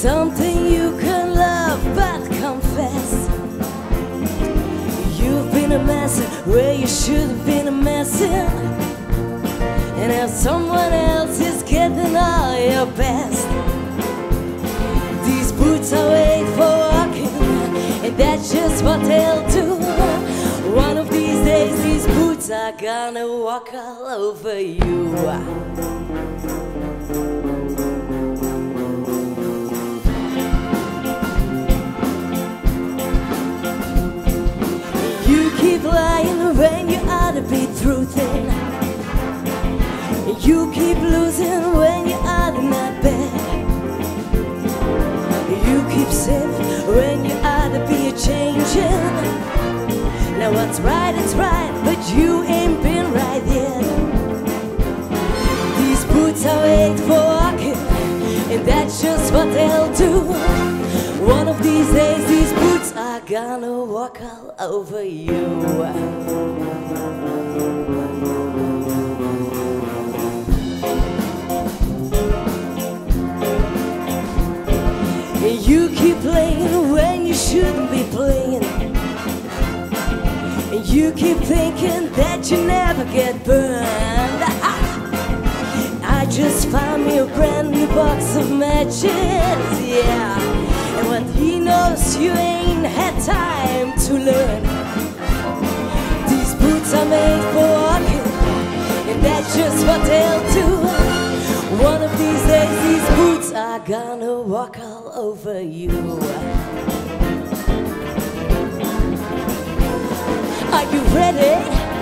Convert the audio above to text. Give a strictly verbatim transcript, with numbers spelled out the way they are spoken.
something you can love but confess. You've been a mess where you should have been a mess in, and now someone else is getting all your best. These boots are made for walking, and that's just what they'll do. One of these days these boots are gonna walk all over you. You keep lying when you ought to be truthing. You keep losing when you ought to not bet. You keep safe when you ought to be a-changing. Now what's right is right, but you ain't been right yet. These boots are made for walking, and that's just what they'll do. One of these days these boots are gonna walk all over you. You keep playing when you shouldn't be playing, and you keep thinking that you never get burned. I just found me a brand new box of matches, yeah. And what he knows you ain't had time to learn. These boots are made for walking, and that's just what they'll do. One of these days these boots are gonna walk all over you. Are you ready?